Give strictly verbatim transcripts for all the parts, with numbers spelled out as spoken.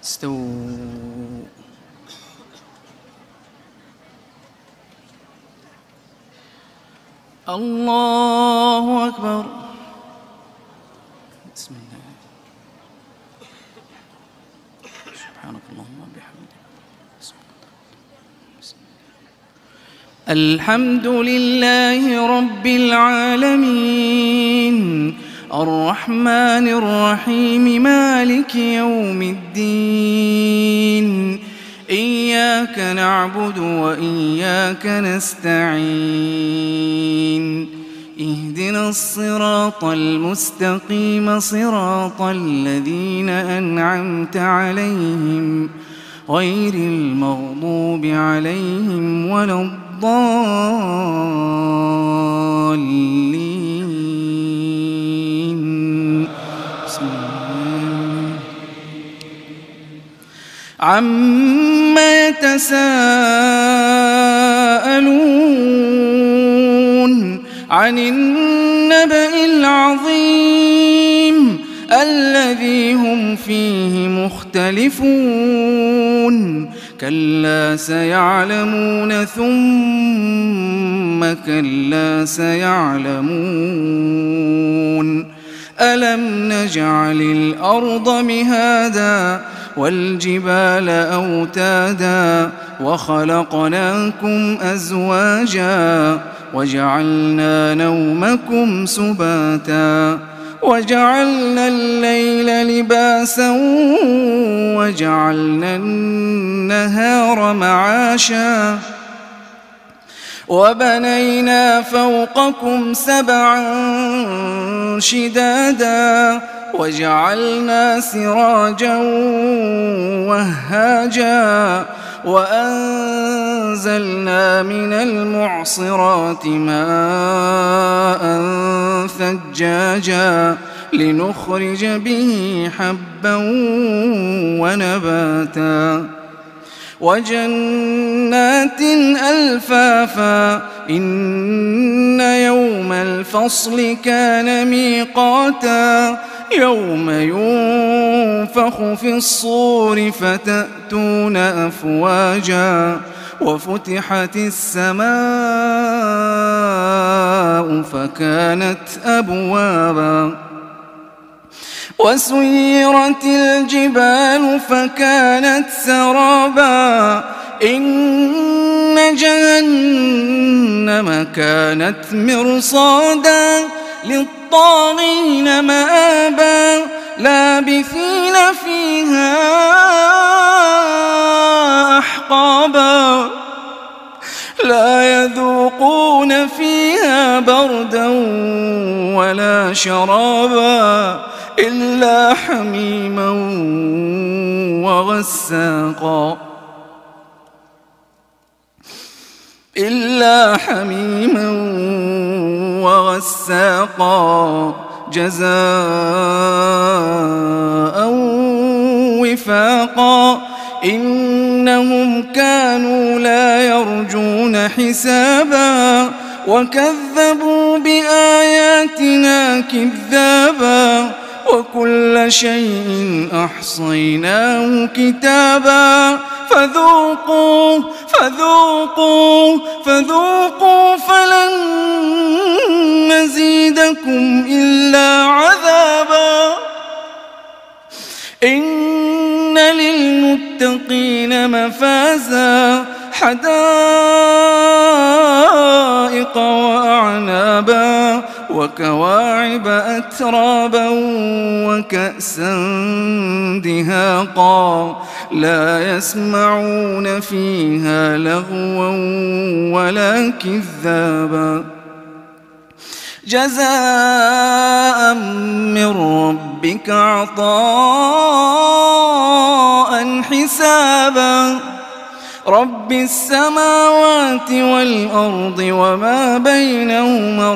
استووا. الله أكبر. بسم الله. سبحانك اللهم وبحمدك. الحمد لله رب العالمين الرحمن الرحيم مالك يوم الدين إياك نعبد وإياك نستعين اهدنا الصراط المستقيم صراط الذين أنعمت عليهم غير المغضوب عليهم ولا الضالين. بسم الله. عما يتساءلون عن النبأ العظيم الذي هم فيه مختلفون كلا سيعلمون ثم كلا سيعلمون ألم نجعل الأرض مهادا والجبال أوتادا وخلقناكم أزواجا وجعلنا نومكم سباتا وجعلنا الليل لباسا وجعلنا النهار معاشا وبنينا فوقكم سبعا شدادا وجعلنا سراجا وهاجا وأنزلنا من المعصرات ماء ثجاجا لنخرج به حبا ونباتا وجنات ألفافا إن يوم الفصل كان ميقاتا يوم ينفخ في الصور فتأتون أفواجا وفتحت السماء فكانت أبوابا وسيرت الجبال فكانت سرابا إن جهنم كانت مرصادا للطاغين مآبا لابثين فيها أحقابا لا يذوقون فيها بردا ولا شرابا إلا حميما وغساقا إلا حميما وغساقا جزاء وفاقا إنهم كانوا لا يرجون حسابا وكذبوا بآياتنا كذابا وكل شيء أحصيناه كتابا فذوقوا فذوقوا فذوقوا فلن نزيدكم إلا عذابا إن للمتقين مفازا حدائق وأعنابا وكواعب أترابا وكأسا دهاقا لا يسمعون فيها لغوا ولا كذابا جزاء من ربك عطاء حسابا رب السماوات والأرض وما بينهما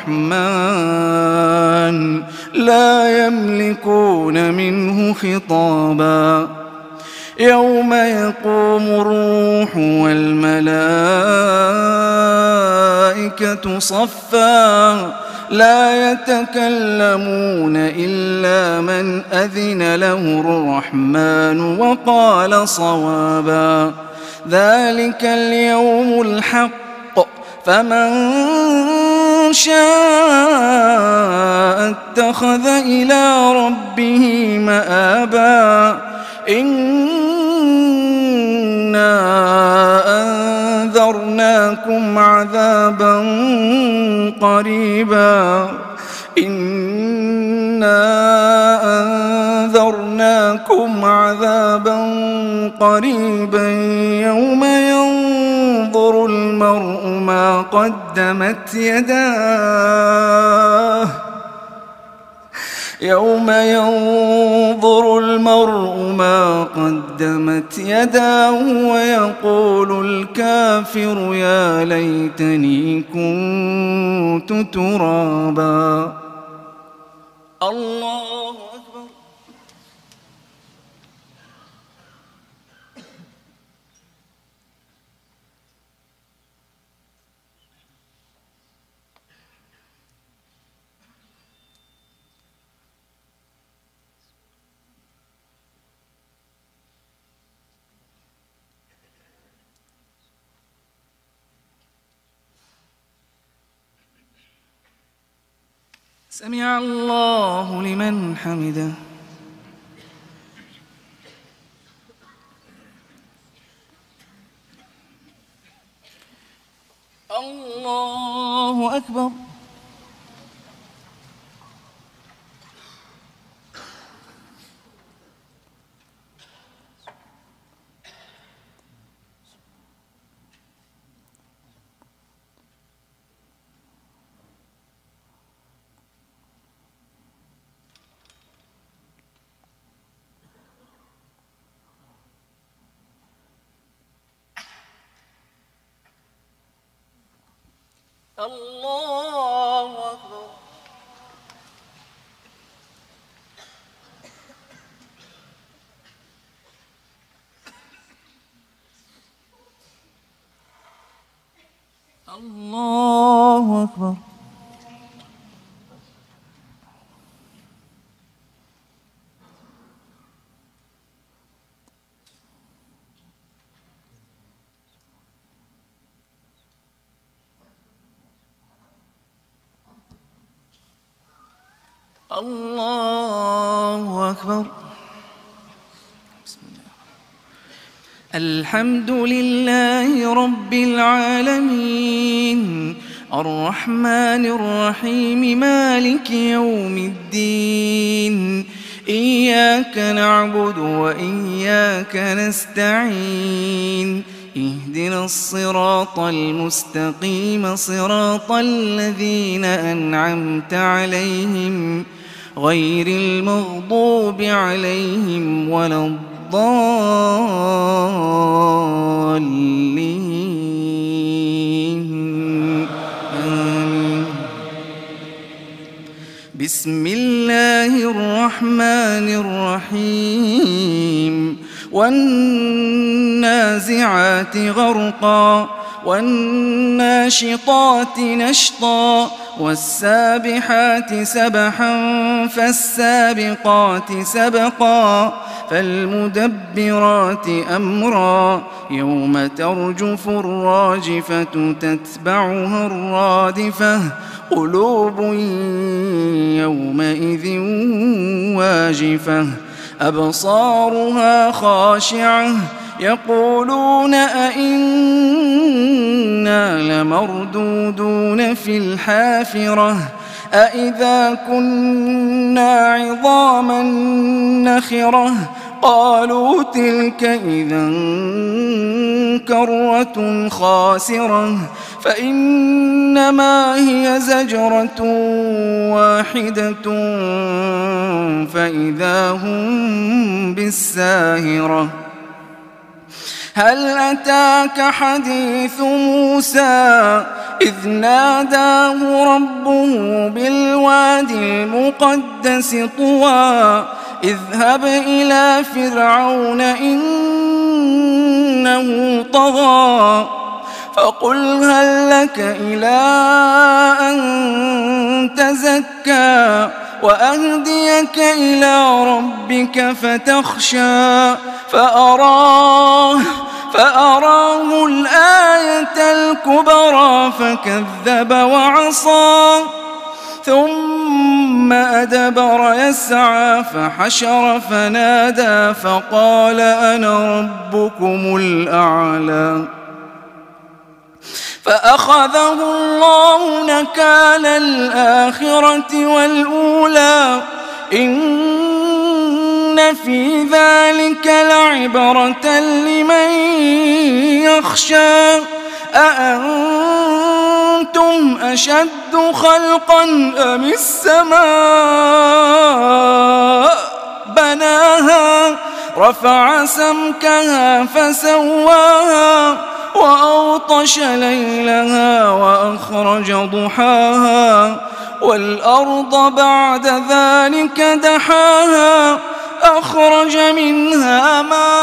الرحمن لا يملكون منه خطابا يوم يقوم الروح والملائكة صفا لا يتكلمون إلا من أذن له الرحمن وقال صوابا ذلك اليوم الحق فمن شاء اتخذ إلى ربه مآبا إنا أنذرناكم عذابا قريبا إنا أنذرناكم عذابا قريبا يوم ينظر المرء ما قدمت يداه يوم ينظر المرء ما قدمت يداه ويقول الكافر يا ليتني كنت ترابا. الله أكبر. سمع الله لمن حمده. الله أكبر. الله أكبر. الله أكبر. الله أكبر. بسم الله. الحمد لله رب العالمين الرحمن الرحيم مالك يوم الدين إياك نعبد وإياك نستعين اهدنا الصراط المستقيم صراط الذين أنعمت عليهم غير المغضوب عليهم ولا الضالين آمين. بسم الله الرحمن الرحيم والنازعات غرقا والناشطات نشطا والسابحات سبحا فالسابقات سبقا فالمدبرات أمرا يوم ترجف الراجفة تتبعها الرادفة قلوب يومئذ واجفة أبصارها خاشعة يقولون أئنا لمردودون في الحافرة أئذا كنا عظاما نخرة قالوا تلك إذا كرة خاسرة فإنما هي زجرة واحدة فإذا هم بالساهرة. هل أتاك حديث موسى إذ ناداه ربه بالوادي المقدس طوى اذهب إلى فرعون إنه طغى فقل هل لك إلى أن تزكى وأهديك إلى ربك فتخشى فأراه فأراه الآية الكبرى فكذب وعصى ثم أدبر يسعى فحشر فنادى فقال أنا ربكم الأعلى فأخذه الله نكال الآخرة والأولى إن في ذلك لعبرة لمن يخشى أأنتم أشد خلقا أم السماء بناها رفع سمكها فسواها وأغطش ليلها وأخرج ضحاها والأرض بعد ذلك دحاها أخرج منها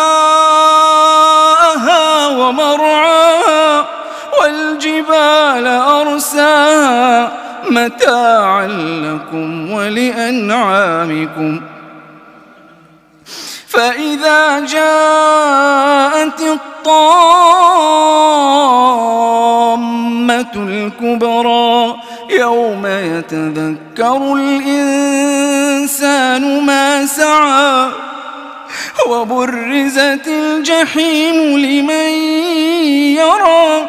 ماءها ومرعاها والجبال أرساها متاعا لكم ولأنعامكم فإذا جاءت الطامة الكبرى يوم يتذكر الإنسان ما سعى وبرزت الجحيم لمن يرى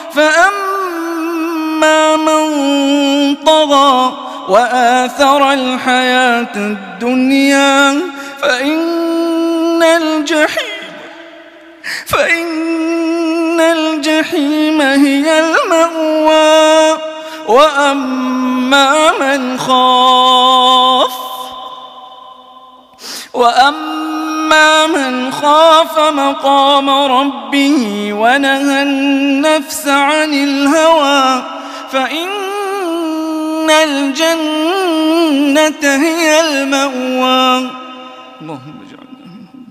فأما من طغى وآثر الحياة الدنيا فإن الجحيم فإن الجحيم هي المأوى وأما من خاف وأما من خاف مقام ربه ونهى النفس عن الهوى فإن الجنة هي المأوى اللهم اجعلنا منهم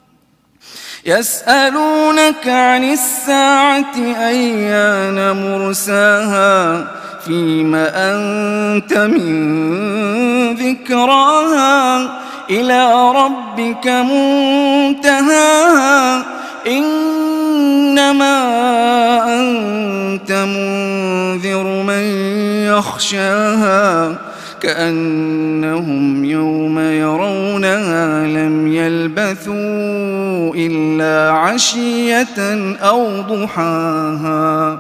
يسألونك عن الساعة أيان مرساها فيم أنت من ذكراها إلى ربك منتهاها إنما أنت منذر من يخشاها كأنهم يوم يرونها لم يلبثوا إلا عشية أو ضحاها